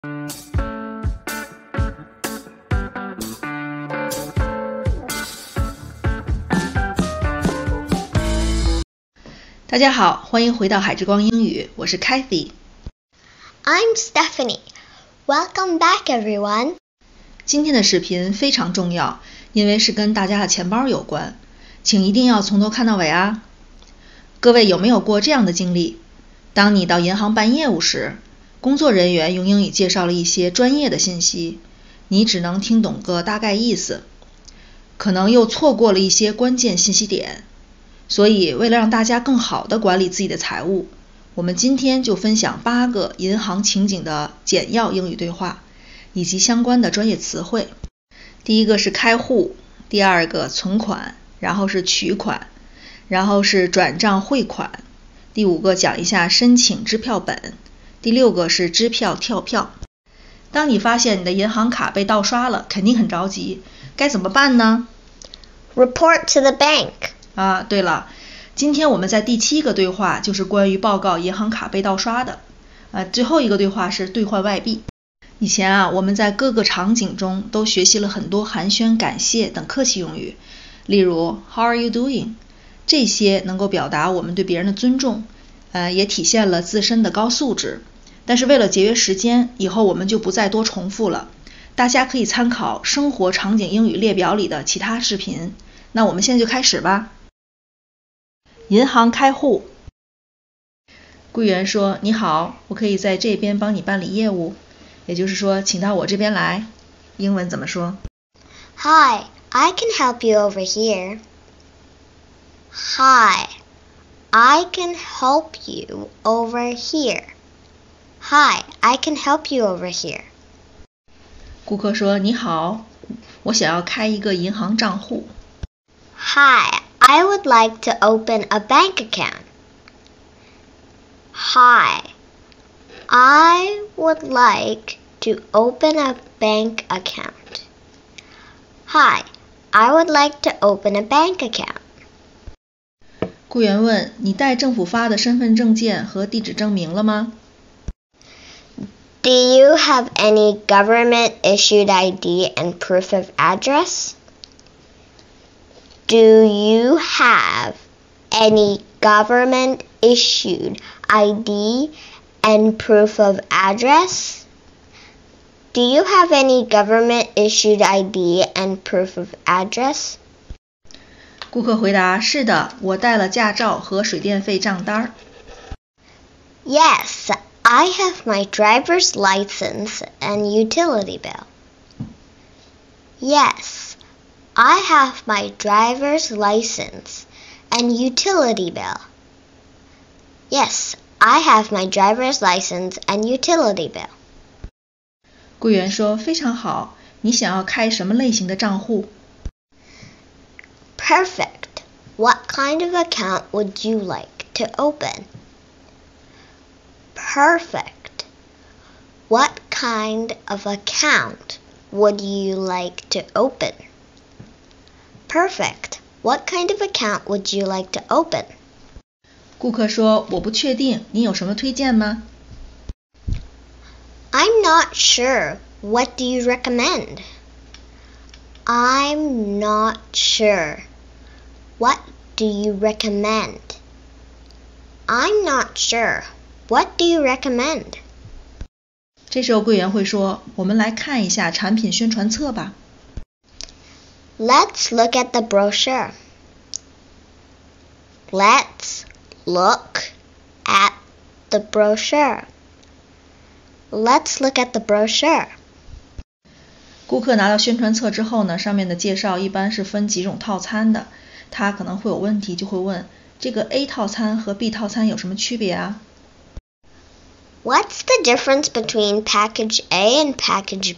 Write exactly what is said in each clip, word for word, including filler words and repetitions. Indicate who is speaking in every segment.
Speaker 1: 大家好，欢迎回到海之光英语，我是 Kathy。I'm
Speaker 2: Stephanie. Welcome back, everyone.
Speaker 1: 今天的视频非常重要，因为是跟大家的钱包有关，请一定要从头看到尾啊。各位有没有过这样的经历？当你到银行办业务时，工作人员用英语介绍了一些专业的信息，你只能听懂个大概意思，可能又错过了一些关键信息点。所以为了让大家更好地管理自己的财务，我们今天就分享八个银行情景的简要英语对话，以及相关的专业词汇。第一个是开户，第二个存款，然后是取款，然后是转账汇款，第五个讲一下申请支票本，第六个是支票跳票。当你发现你的银行卡被盗刷了，肯定很着急，该怎么办呢？
Speaker 2: Report to the bank。
Speaker 1: 啊，对了，今天我们在第七个对话就是关于报告银行卡被盗刷的。呃，最后一个对话是兑换外币。以前啊，我们在各个场景中都学习了很多寒暄、感谢等客气用语，例如 How are you doing？ 这些能够表达我们对别人的尊重，呃，也体现了自身的高素质。但是为了节约时间，以后我们就不再多重复了。大家可以参考生活场景英语列表里的其他视频。那我们现在就开始吧。银行开户，柜员说：“你好，我可以在这边帮你办理业务，也就是说，请到我这边来。”英文怎么说？
Speaker 2: Hi, I can help you over here. Hi, I can help you over here. Hi, I can help you over here.
Speaker 1: 顾客说：“你好，我想要开一个银行账户。”
Speaker 2: Hi.I would like to open a bank account. Hi, I would like to open a bank account. Hi, I would like to open a bank account.
Speaker 1: 雇员问：“你带政府发的身份证件和地址证明了吗？”
Speaker 2: Do you have any government-issued I D and proof of address?Do you have any government-issued I D and proof of address? Do you have any government-issued I D and proof of address?
Speaker 1: 顾客回答：“是的，我带了驾照和水电费账单。”
Speaker 2: Yes, I have my driver's license and utility bill. Yes.I have my driver's license and utility bill. Yes, I have my driver's license and utility bill.
Speaker 1: 柜员说：“非常好，你想要开什么类型的账户？”
Speaker 2: Perfect. What kind of account would you like to open? Perfect. What kind of account would you like to open?Perfect. What kind of account would you like to open?
Speaker 1: 顾客说：“我不确定，你有什么推荐吗？”
Speaker 2: I'm not sure. What do you recommend? I'm not sure. What do you recommend? I'm not sure. What do you recommend?
Speaker 1: 这时候柜员会说：“我们来看一下产品宣传册吧。”
Speaker 2: Let's look at the brochure. Let's look at the brochure. Let's look at the brochure.
Speaker 1: 顾客拿到宣传册之后呢，上面的介绍一般是分几种套餐的，他可能会有问题，就会问：这个 A 套餐和 B 套餐有什么区别啊？
Speaker 2: What's the difference between package A and package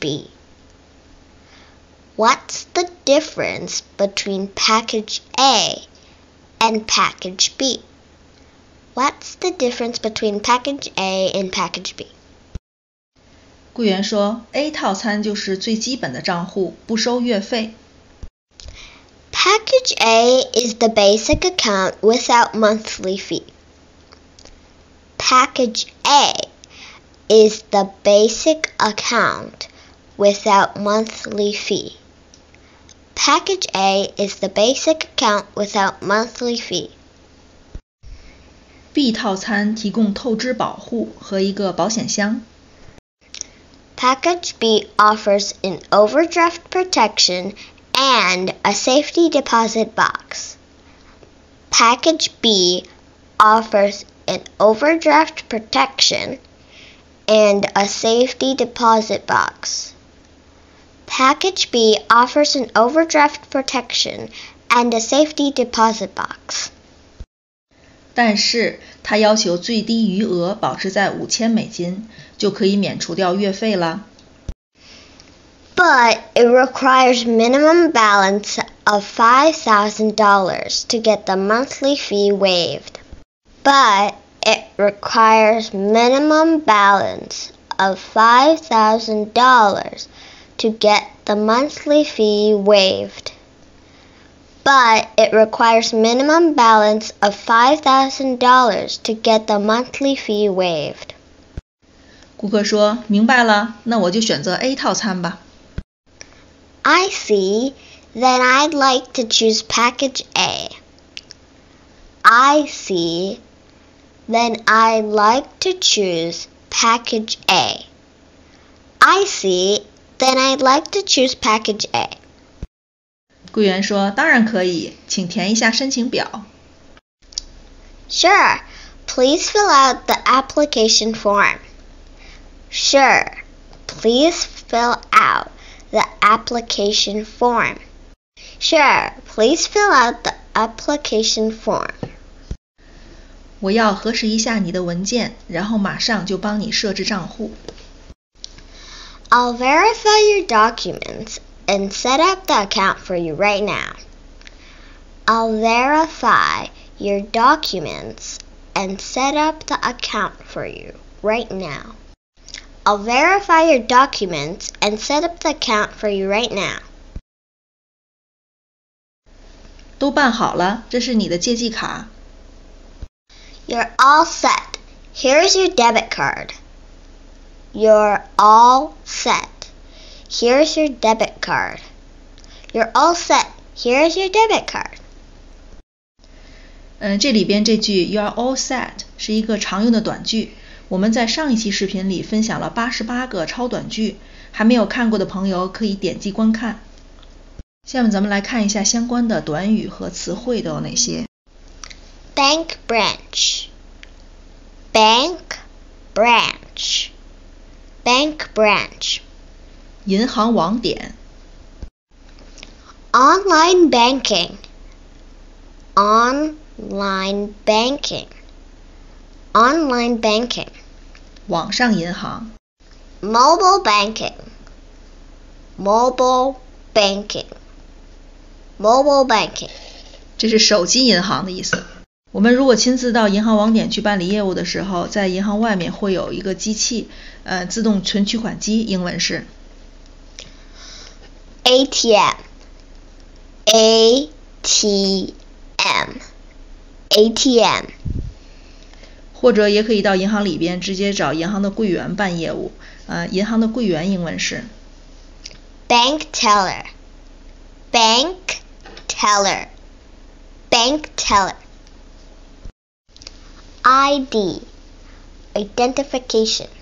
Speaker 2: B?What's the difference between package A and package B? What's the difference between package A and package B?
Speaker 1: 柜员说 A 套餐就是最基本的账户，不收月费。
Speaker 2: Package A is the basic account without monthly fee. Package A is the basic account without monthly fee. Package A is the basic account without monthly fee.
Speaker 1: B 套餐提供透支保护和一个保险箱。
Speaker 2: Package B offers an overdraft protection and a safety deposit box. Package B offers an overdraft protection and a safety deposit box. Package B offers an overdraft protection and a safety deposit box.
Speaker 1: 但是它要求最低余额保持在五千美金，就可以免除掉月费了。
Speaker 2: But it requires minimum balance of five thousand dollars to get the monthly fee waived. But it requires minimum balance of five thousand dollars to get the monthly fee waived. But it requires minimum balance of five thousand dollars to get the monthly fee waived.
Speaker 1: 顾客说：“明白了，那我就选择 A 套餐吧。”
Speaker 2: I see. Then I'd like to choose package A. I see. Then I'd like to choose package A. I see. Then I'd like to choose package A.
Speaker 1: 柜员说：“当然可以，请填一下申请表。”
Speaker 2: Sure. Please fill out the application form. Sure. Please fill out the application form. Sure. Please fill out the application form.
Speaker 1: 我要核实一下你的文件，然后马上就帮你设置账户。
Speaker 2: I'll verify your documents and set up the account for you right now. I'll verify your documents and set up the account for you right now. I'll verify your documents and set up the account for you right now.
Speaker 1: 都办好了，这是你的借记卡。
Speaker 2: You're all set. Here's your debit card. You're all set. Here's your debit card. You're all set. Here's your debit card.
Speaker 1: 嗯，这里边这句 You're all set 是一个常用的短句。我们在上一期视频里分享了八十八个超短句，还没有看过的朋友可以点击观看。下面咱们来看一下相关的短语和词汇都有哪些。
Speaker 2: Bank branch. Bank branch. Bank branch.
Speaker 1: 银行网点。
Speaker 2: Online banking. Online banking. Online banking.
Speaker 1: 网上银行。
Speaker 2: Mobile banking. Mobile banking. Mobile banking.
Speaker 1: 这是手机银行的意思。我们如果亲自到银行网点去办理业务的时候，在银行外面会有一个机器，呃，自动存取款机，英文是
Speaker 2: A T M. A T M. A T M.
Speaker 1: 或者也可以到银行里边直接找银行的柜员办业务，呃，银行的柜员英文是
Speaker 2: Bank teller. Bank teller. Bank teller. I D. Identification.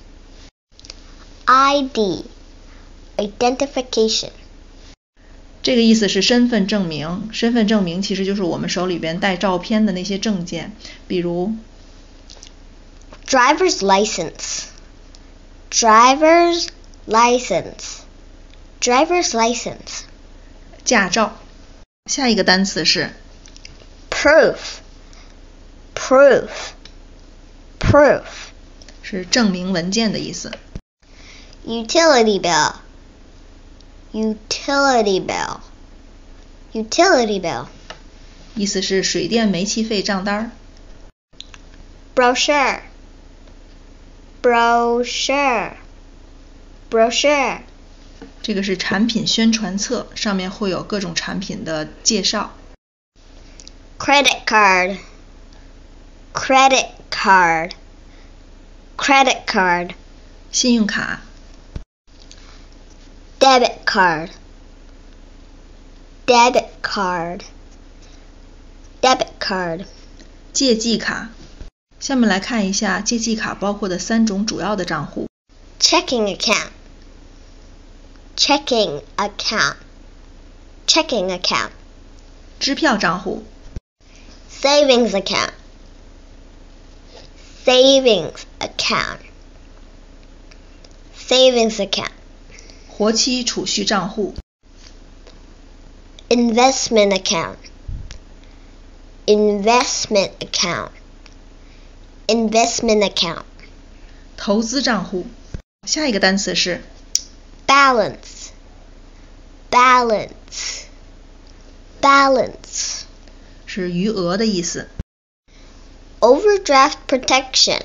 Speaker 2: I D. Identification.
Speaker 1: 这个意思是身份证明，身份证明其实就是我们手里边带照片的那些证件，比如
Speaker 2: Driver's license. Driver's license. Driver's license.
Speaker 1: 驾照。下一个单词是
Speaker 2: Proof. Proof. Proof.
Speaker 1: 是证明文件的意思。
Speaker 2: Utility bill. Utility bill. Utility bill.
Speaker 1: 意思是水电煤气费账单。
Speaker 2: Brochure. Brochure. Brochure.
Speaker 1: 这个是产品宣传册，上面会有各种产品的介绍。
Speaker 2: Credit card. Credit card. Credit card.
Speaker 1: 信用卡。
Speaker 2: Debit card. Debit card. Debit card.
Speaker 1: 借记卡。下面来看一下借记卡包括的三种主要的账户。
Speaker 2: Checking account. Checking account. Checking account.
Speaker 1: 支票账户。
Speaker 2: Savings account. Savings account. Savings account.
Speaker 1: 活期储蓄账户。
Speaker 2: Investment account. Investment account. Investment account.
Speaker 1: 投资账户。下一个单词是
Speaker 2: Balance. Balance. Balance.
Speaker 1: 是余额的意思。
Speaker 2: Overdraft protection.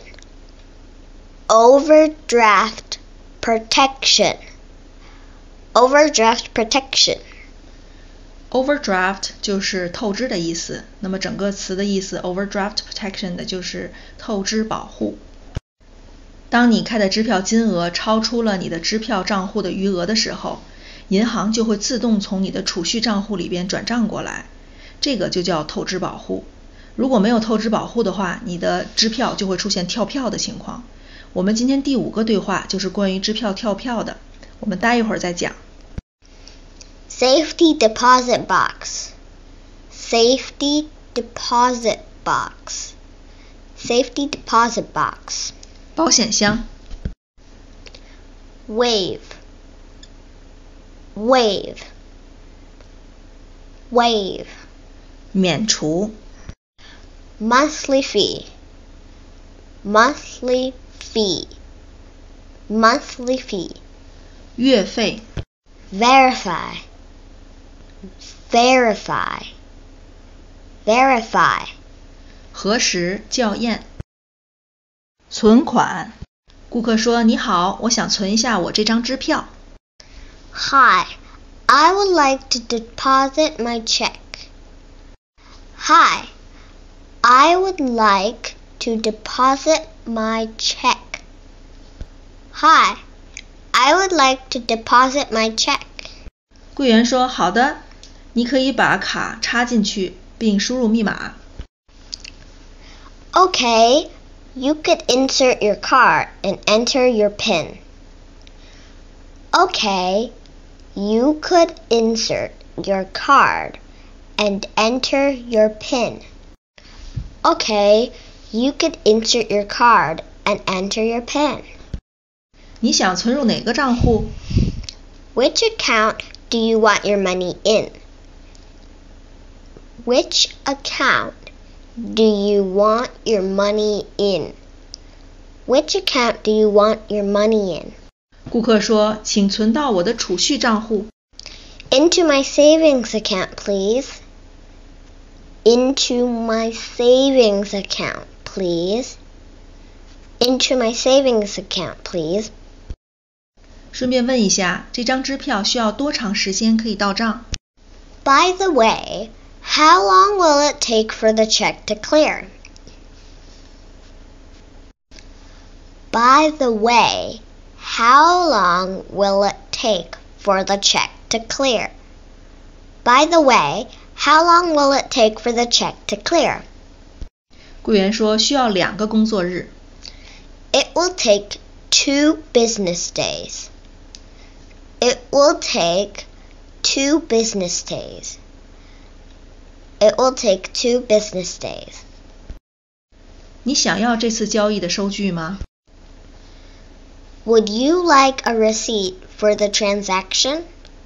Speaker 2: Overdraft protection. Overdraft protection.
Speaker 1: Overdraft 就是透支的意思，那么整个词的意思 Overdraft protection 的就是透支保护。当你开的支票金额超出了你的支票账户的余额的时候，银行就会自动从你的储蓄账户里边转账过来，这个就叫透支保护。如果没有透支保护的话，你的支票就会出现跳票的情况。我们今天第五个对话就是关于支票跳票的，我们待一会儿再讲。
Speaker 2: Safety deposit box. Safety deposit box. Safety deposit box.
Speaker 1: 保险箱。
Speaker 2: Waive. Waive. Waive.
Speaker 1: 免除。
Speaker 2: Monthly fee. Monthly fee. Monthly fee.
Speaker 1: 月费。
Speaker 2: Verify. Verify. Verify.
Speaker 1: 核实校验。存款。顾客说：你好，我想存一下我这张支票。
Speaker 2: Hi, I would like to deposit my check. Hi, I would like to deposit my check. Hi, I would like to deposit my check.
Speaker 1: 柜员说：好的，你可以把卡插进去并输入密码。
Speaker 2: Okay, you could insert your card and enter your PIN. Okay, you could insert your card and enter your PIN. Okay, you could insert your card and enter your PIN.
Speaker 1: 你想存入哪个账户？
Speaker 2: Which account do you want your money in? Which account do you want your money in? Which account do you want your money in?
Speaker 1: 顾客说：请存到我的储蓄账户。
Speaker 2: Into my savings account, please. Into my savings account, please. Into my savings account, please.
Speaker 1: 顺便问一下，这张支票需要多长时间可以到账？
Speaker 2: By the way, how long will it take for the check to clear? By the way, how long will it take for the check to clear? By the way, how long will it take for the check to clear?
Speaker 1: 柜员说：需要两个工作日。
Speaker 2: It will take two business days. It will take two business days. It will take two business days.
Speaker 1: 你想要这次交易的收据吗？
Speaker 2: Would you like a receipt for the transaction?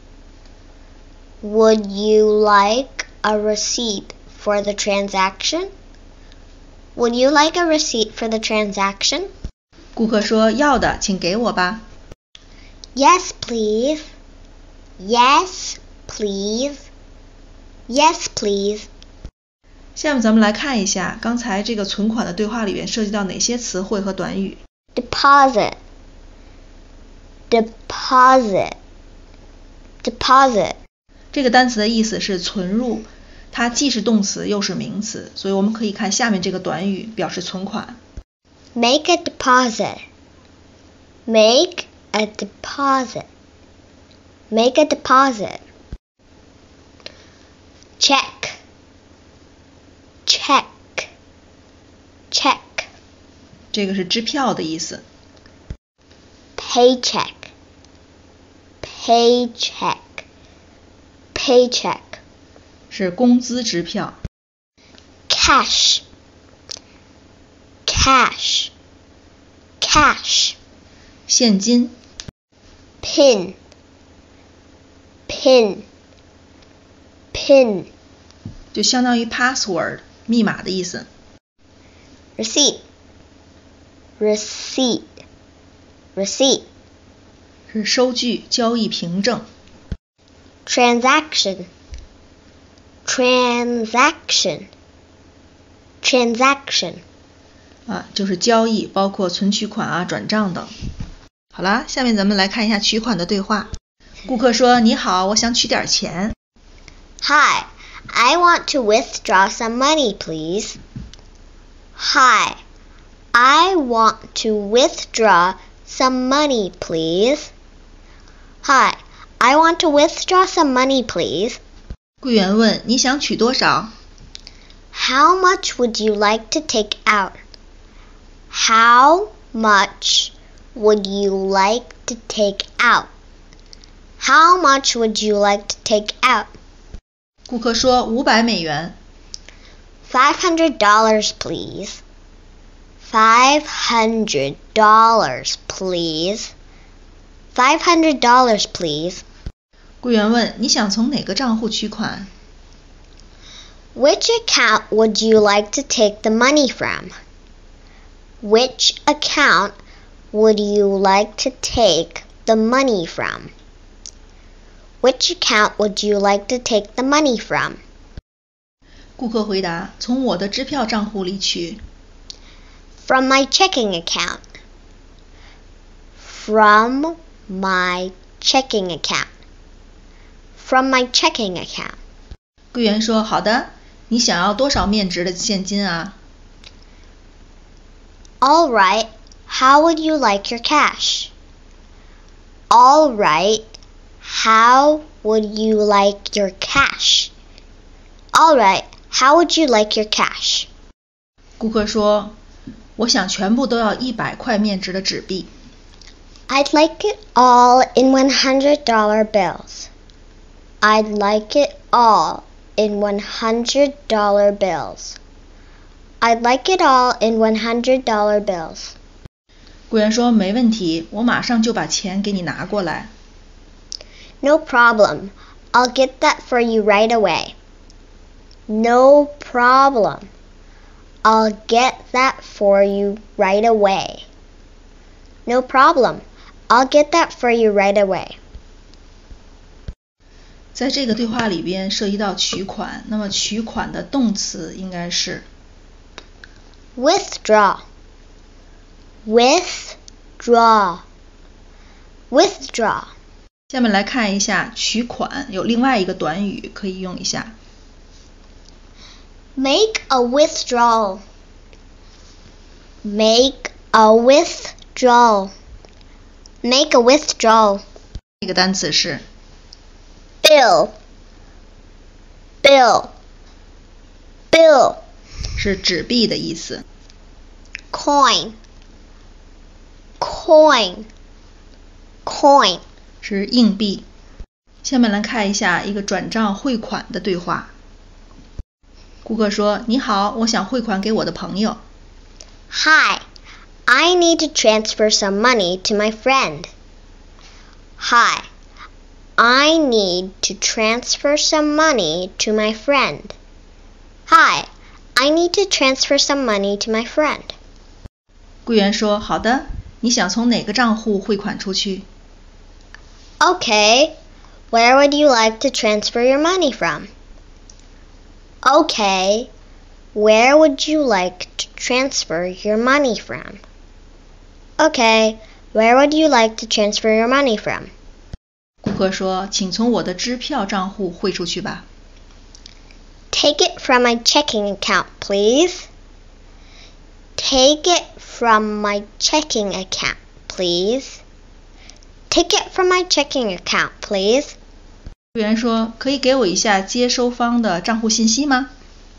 Speaker 2: Would you like a receipt for the transaction? Would you like a receipt for the transaction?
Speaker 1: 顾客说：要的，请给我吧。
Speaker 2: Yes, please. Yes, please. Yes, please.
Speaker 1: 下面咱们来看一下刚才这个存款的对话里面涉及到哪些词汇和短语。
Speaker 2: Deposit. Deposit. Deposit.
Speaker 1: 这个单词的意思是存入，它既是动词又是名词，所以我们可以看下面这个短语表示存款。
Speaker 2: Make a deposit. Make a deposit. Make a deposit. Check. Check. Check.
Speaker 1: 这个是支票的意思。
Speaker 2: Paycheck. Paycheck. Paycheck.
Speaker 1: 是工资支票。
Speaker 2: Cash. Cash. Cash.
Speaker 1: 现金。
Speaker 2: Pin. Pin. Pin.
Speaker 1: 就相当于 password 密码的意思。
Speaker 2: Receipt. Receipt. Receipt.
Speaker 1: 是收据、交易凭证。
Speaker 2: Transaction. Transaction. Transaction.
Speaker 1: 啊，就是交易，包括存取款啊、转账等。好啦，下面咱们来看一下取款的对话。顾客说：“你好，我想取点钱。”
Speaker 2: Hi, I want to withdraw some money, please. Hi, I want to withdraw some money, please. Hi, I want to withdraw some money, please.
Speaker 1: 柜员问：“你想取多少？”
Speaker 2: How much would you like to take out? How much would you like to take out? How much would you like to take out?
Speaker 1: 顾客说：“五百美元。”
Speaker 2: Five hundred dollars, please. Five hundred dollars, please. Five hundred dollars, please.
Speaker 1: 柜员问：“你想从哪个账户取款？”
Speaker 2: Which account would you like to take the money from? Which account would you like to take the money from? Which account would you like to take the money from?
Speaker 1: 顾客回答：“从我的支票账户里取。”
Speaker 2: From my checking account. From my checking account. From my checking account.
Speaker 1: 柜员说：“好的，你想要多少面值的现金啊？”
Speaker 2: All right. How would you like your cash? All right. How would you like your cash? All right. How would you like your cash?
Speaker 1: 顾客说：“我想全部都要一百块面值的纸币。”
Speaker 2: I'd like it all in one hundred dollar bills. I'd like it all in one hundred dollar bills. I'd like it all in one hundred dollar bills.
Speaker 1: 柜员说：“没问题，我马上就把钱给你拿过来。”
Speaker 2: No problem. I'll get that for you right away. No problem. I'll get that for you right away. No problem. I'll get that for you right away.
Speaker 1: 在这个对话里边涉及到取款，那么取款的动词应该是
Speaker 2: withdraw. Withdraw. Withdraw.
Speaker 1: 下面来看一下取款有另外一个短语可以用一下。
Speaker 2: Make a withdrawal. Make a withdrawal. Make a withdrawal.
Speaker 1: 这个单词是
Speaker 2: Bill. Bill. Bill.
Speaker 1: 是纸币的意思。
Speaker 2: Coin. Coin. Coin.
Speaker 1: 是硬币。下面来看一下一个转账汇款的对话。顾客说：“你好，我想汇款给我的朋友。”
Speaker 2: Hi, I need to transfer some money to my friend. Hi, I need to transfer some money to my friend. Hi, I need to transfer some money to my friend.
Speaker 1: 柜员说：“好的，你想从哪个账户汇款出去？”
Speaker 2: Okay, where would you like to transfer your money from? Okay, where would you like to transfer your money from? Okay, where would you like to transfer your money from?
Speaker 1: 顾客说：“请从我的支票账户汇出去吧。”
Speaker 2: Take it from my checking account, please. Take it from my checking account, please. Take it from my checking account, please.
Speaker 1: 柜员说，可以给我一下接收方的账户信息吗？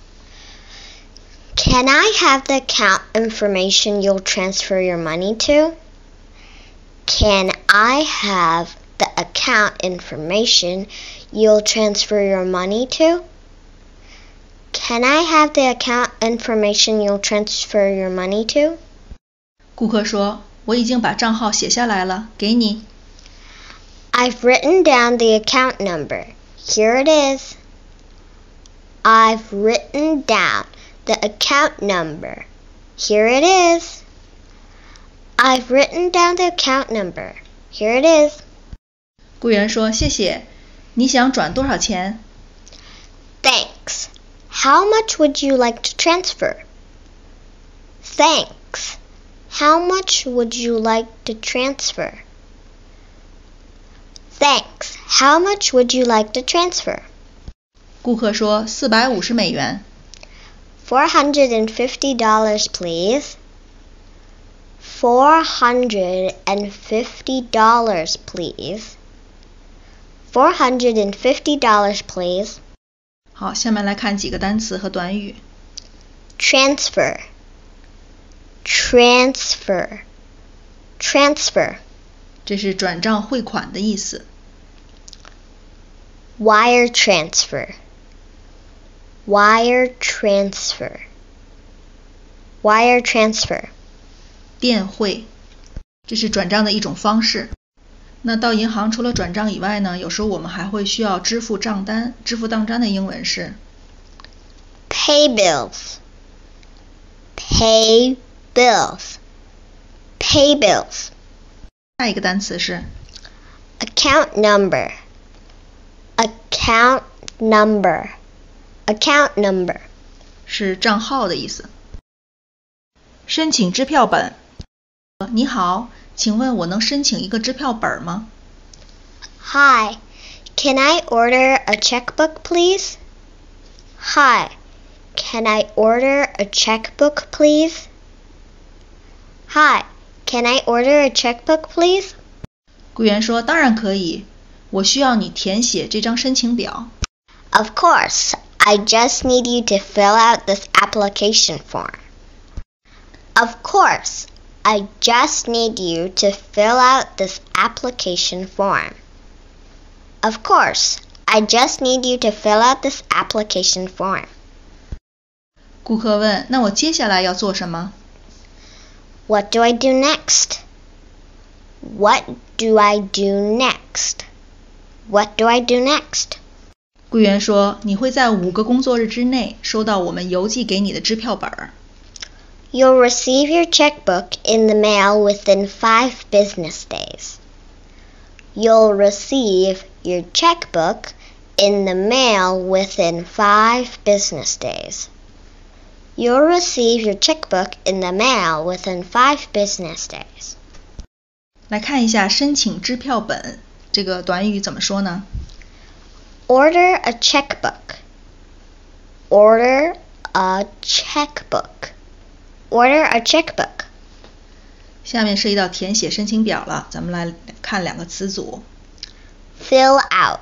Speaker 2: Can I have the account information you'll transfer your money to? Can I have the account information you'll transfer your money to? Can I have the account information you'll transfer your money to?
Speaker 1: 顾客说，我已经把账号写下来了，给你。
Speaker 2: I've written down the account number. Here it is. I've written down the account number. Here it is. I've written down the account number. Here it is.
Speaker 1: 柜员说，谢谢。你想转多少钱？
Speaker 2: Thanks. How much would you like to transfer? Thanks. How much would you like to transfer? Thanks. How much would you like to transfer?
Speaker 1: 顾客说，四百五十美元。
Speaker 2: Four hundred and fifty dollars, please. Four hundred and fifty dollars, please. Four hundred and fifty dollars, please.
Speaker 1: 好，下面来看几个单词和短语。
Speaker 2: Transfer. Transfer. Transfer.
Speaker 1: 这是转账汇款的意思。
Speaker 2: Wire transfer. Wire transfer. Wire transfer.
Speaker 1: 电汇，这是转账的一种方式。那到银行除了转账以外呢，有时候我们还会需要支付账单。支付账单的英文是
Speaker 2: Pay bills. Pay bills. Pay bills.
Speaker 1: 下一个单词是
Speaker 2: Account number. Account number. Account number.
Speaker 1: 是账号的意思。申请支票本。你好，请问我能申请一个支票本吗？
Speaker 2: Hi, can I order a checkbook, please? Hi, can I order a checkbook, please? Hi, can I order a checkbook, please?
Speaker 1: 柜员说，当然可以，我需要你填写这张申请表。
Speaker 2: Of course, I just need you to fill out this application form. Of course, I just need you to fill out this application form. Of course, I just need you to fill out this application form.
Speaker 1: 顾客问，那我接下来要做什么？
Speaker 2: What do I do next? What do I do next? What do I do next?
Speaker 1: 柜员说，你会在五个工作日之内收到我们邮寄给你的支票本。
Speaker 2: You'll receive your checkbook in the mail within five business days. You'll receive your checkbook in the mail within five business days. You'll receive your checkbook in the mail within five business days.
Speaker 1: 来看一下申请支票本这个短语怎么说呢？
Speaker 2: Order a checkbook. Order a checkbook. Order a checkbook.
Speaker 1: 下面是一道填写申请表了，咱们来看两个词组。
Speaker 2: Fill out.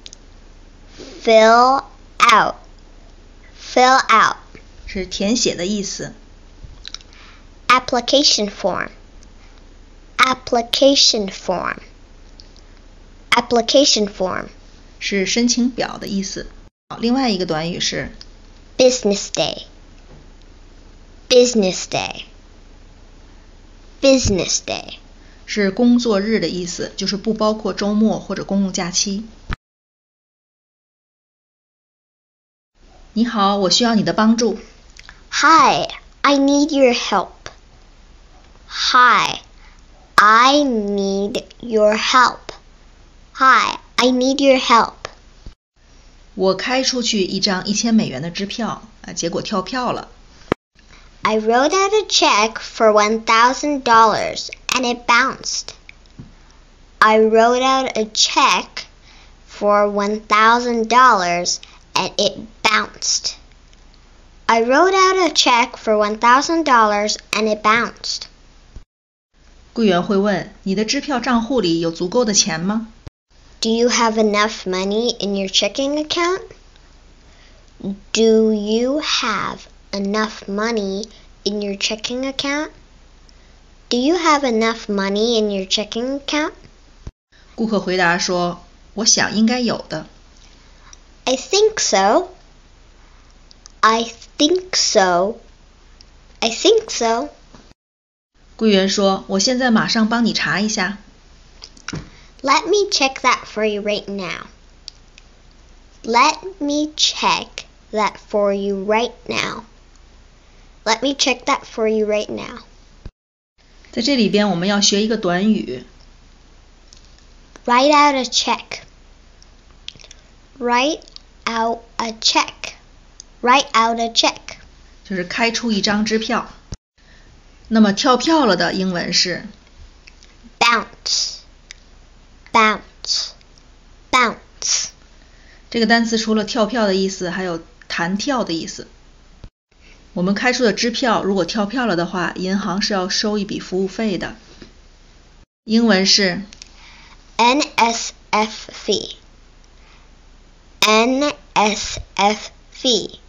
Speaker 2: Fill out. Fill out.
Speaker 1: 是填写的意思。
Speaker 2: Application form. Application form. Application form.
Speaker 1: 是申请表的意思。好，另外一个短语是
Speaker 2: Business day. Business day. Business day.
Speaker 1: 是工作日的意思，就是不包括周末或者公共假期。你好，我需要你的帮助。
Speaker 2: Hi, I need your help. Hi, I need your help. Hi, I need your help.
Speaker 1: 我开出去一张一千美元的支票，啊，结果跳票了。
Speaker 2: I wrote out a check for one thousand dollars and it bounced. I wrote out a check for one thousand dollars and it bounced. I wrote out a check for one thousand dollars and it bounced.
Speaker 1: 柜员会问，你的支票账户里有足够的钱吗？
Speaker 2: Do you have enough money in your checking account? Do you have enough money in your checking account? Do you have enough money in your checking account?
Speaker 1: 顾客回答说，我想应该有的。
Speaker 2: I think so. I think so. I think so.
Speaker 1: 柜员说，我现在马上帮你查一下。
Speaker 2: Let me check that for you right now. Let me check that for you right now. Let me check that for you right now.
Speaker 1: 在这里边我们要学一个短语。
Speaker 2: Write out a check. Write out a check. Write out a check.
Speaker 1: 就是开出一张支票。那么跳票了的英文是
Speaker 2: bounce, bounce, bounce.
Speaker 1: 这个单词除了跳票的意思，还有弹跳的意思。我们开出的支票如果跳票了的话，银行是要收一笔服务费的。英文是
Speaker 2: N S F fee. N S F fee.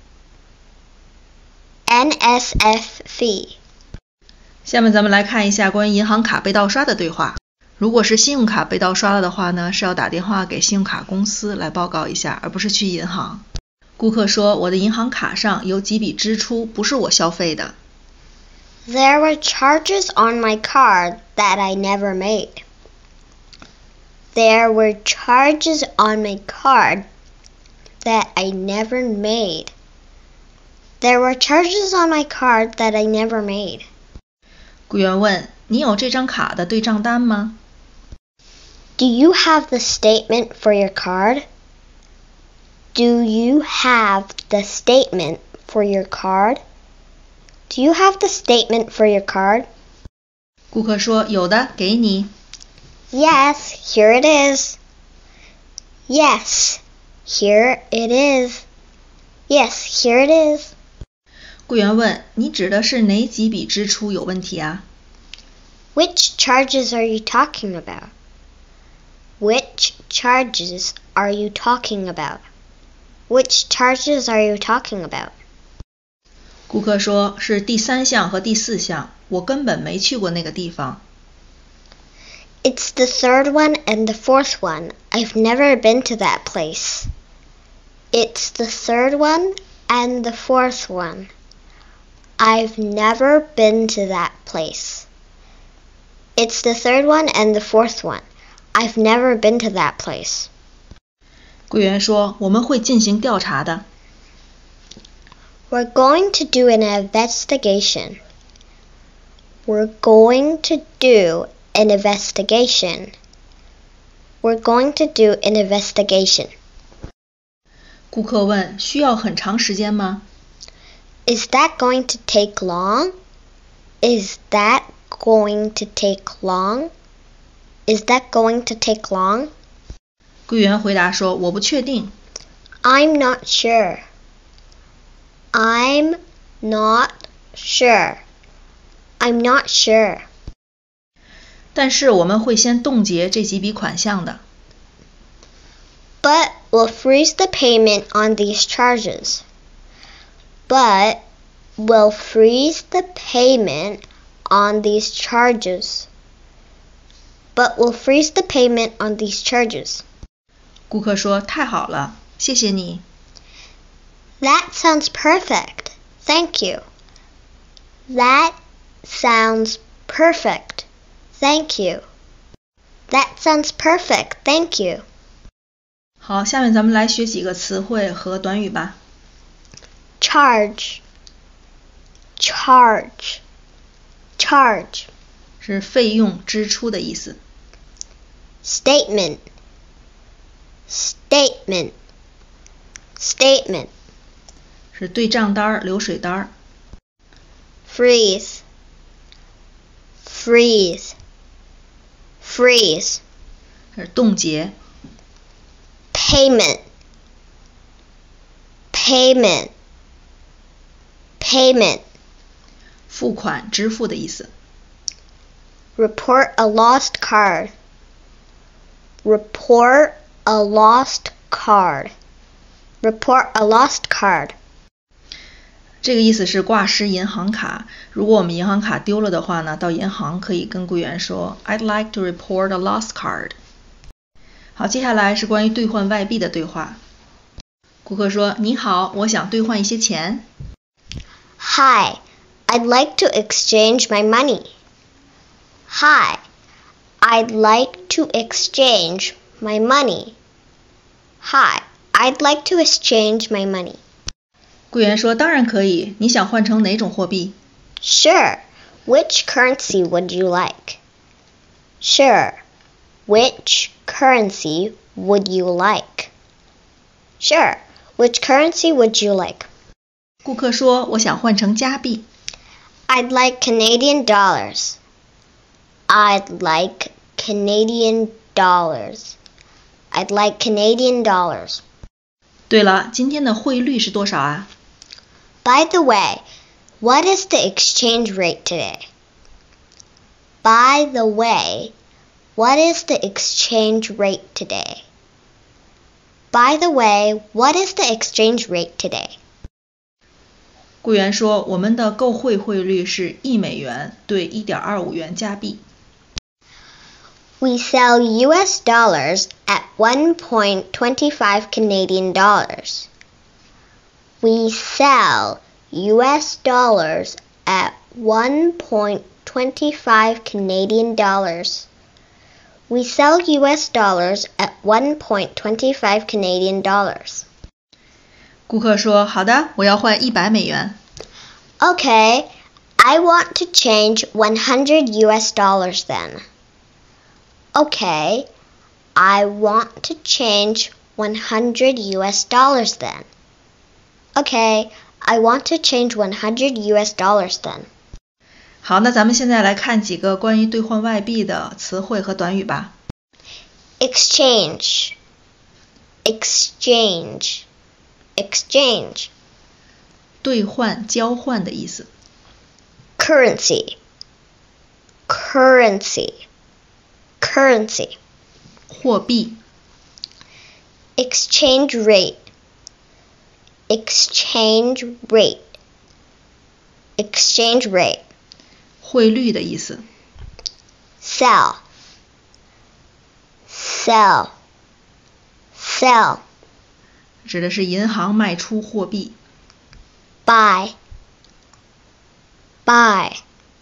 Speaker 2: N S F fee.
Speaker 1: 下面咱们来看一下关于银行卡被盗刷的对话。如果是信用卡被盗刷了的话呢，是要打电话给信用卡公司来报告一下，而不是去银行。顾客说，我的银行卡上有几笔支出不是我消费的。
Speaker 2: There were charges on my card that I never made. There were charges on my card that I never made. There were charges on my card that I never made.
Speaker 1: 柜员问，你有这张卡的对账单吗？
Speaker 2: Do you have the statement for your card? Do you have the statement for your card? Do you have the statement for your card?
Speaker 1: 顾客说，有的，给你。
Speaker 2: Yes, here it is. Yes, here it is. Yes, here it is.
Speaker 1: 柜员问，你指的是哪几笔支出有问题啊？
Speaker 2: Which charges are you talking about? Which charges are you talking about? Which charges are you talking about?
Speaker 1: 顾客说，是第三项和第四项，我根本没去过那个地方。
Speaker 2: It's the third one and the fourth one. I've never been to that place. It's the third one and the fourth one. I've never been to that place. It's the third one and the fourth one. I've never been to that place.
Speaker 1: 柜员说，我们会进行调查的。
Speaker 2: We're going to do an investigation. We're going to do an investigation. We're going to do an investigation.
Speaker 1: 顾客问，需要很长时间吗？
Speaker 2: Is that going to take long? Is that going to take long? Is that going to take long?
Speaker 1: 柜员回答说，我不确定。
Speaker 2: I'm not sure. I'm not sure. I'm not sure.
Speaker 1: 但是我们会先冻结这几笔款项的。
Speaker 2: But we'll freeze the payment on these charges. But we'll freeze the payment on these charges. But we'll freeze the payment on these charges.
Speaker 1: 顾客说，太好了，谢谢你。
Speaker 2: That sounds perfect. Thank you. That sounds perfect. Thank you. That sounds perfect. Thank you.
Speaker 1: 好，下面咱们来学几个词汇和短语吧。
Speaker 2: Charge. Charge. Charge.
Speaker 1: 是费用、支出的意思。
Speaker 2: Statement. Statement. Statement.
Speaker 1: 是对账单、流水单。
Speaker 2: Freeze. Freeze. Freeze.
Speaker 1: 是冻结。
Speaker 2: Payment. Payment. Payment.
Speaker 1: 付款、支付的意思。
Speaker 2: Report a lost card. Report a lost card. Report a lost card.
Speaker 1: 这个意思是挂失银行卡。如果我们银行卡丢了的话呢，到银行可以跟柜员说 I'd like to report a lost card。好，接下来是关于兑换外币的对话。顾客说：你好，我想兑换一些钱。
Speaker 2: Hi, I'd like to exchange my money. Hi, I'd like to exchange my money. Hi, I'd like to exchange my money.
Speaker 1: 柜员说：当然可以，你想换成哪种货币？
Speaker 2: Sure. Which currency would you like? Sure. Which currency would you like? Sure. Which currency would you like?
Speaker 1: 顾客说：我想换成加币。
Speaker 2: I'd like Canadian dollars. I'd like Canadian dollars. I'd like Canadian dollars.
Speaker 1: 对了，今天的汇率是多少啊？
Speaker 2: By the way, what is the exchange rate today? By the way, what is the exchange rate today? By the way, what is the exchange rate today?
Speaker 1: 柜员说：我们的购汇汇率是一美元兑 一点二五元加币。
Speaker 2: We sell U S dollars at one point two five Canadian dollars. We sell U S dollars at one point two five Canadian dollars. We sell U S dollars at one point two five Canadian dollars.
Speaker 1: 顾客说：好的，我要换一百美元。
Speaker 2: Okay, I want to change one hundred U S dollars then. Okay, I want to change one hundred U S dollars then. Okay, I want to change one hundred U S dollars then.
Speaker 1: 好，那咱们现在来看几个关于兑换外币的词汇和短语吧。
Speaker 2: Exchange, exchange, exchange.
Speaker 1: 兑换、交换的意思。
Speaker 2: Currency, currency, currency.
Speaker 1: 货币。
Speaker 2: Exchange rate, exchange rate, exchange rate.
Speaker 1: 汇率的意思。
Speaker 2: Sell, sell, sell.
Speaker 1: 指的是银行卖出货币。
Speaker 2: Buy, buy,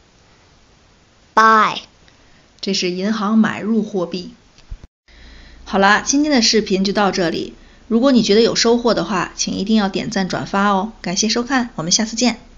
Speaker 2: buy.
Speaker 1: 这是银行买入货币。好啦，今天的视频就到这里。如果你觉得有收获的话，请一定要点赞转发哦。感谢收看，我们下次见。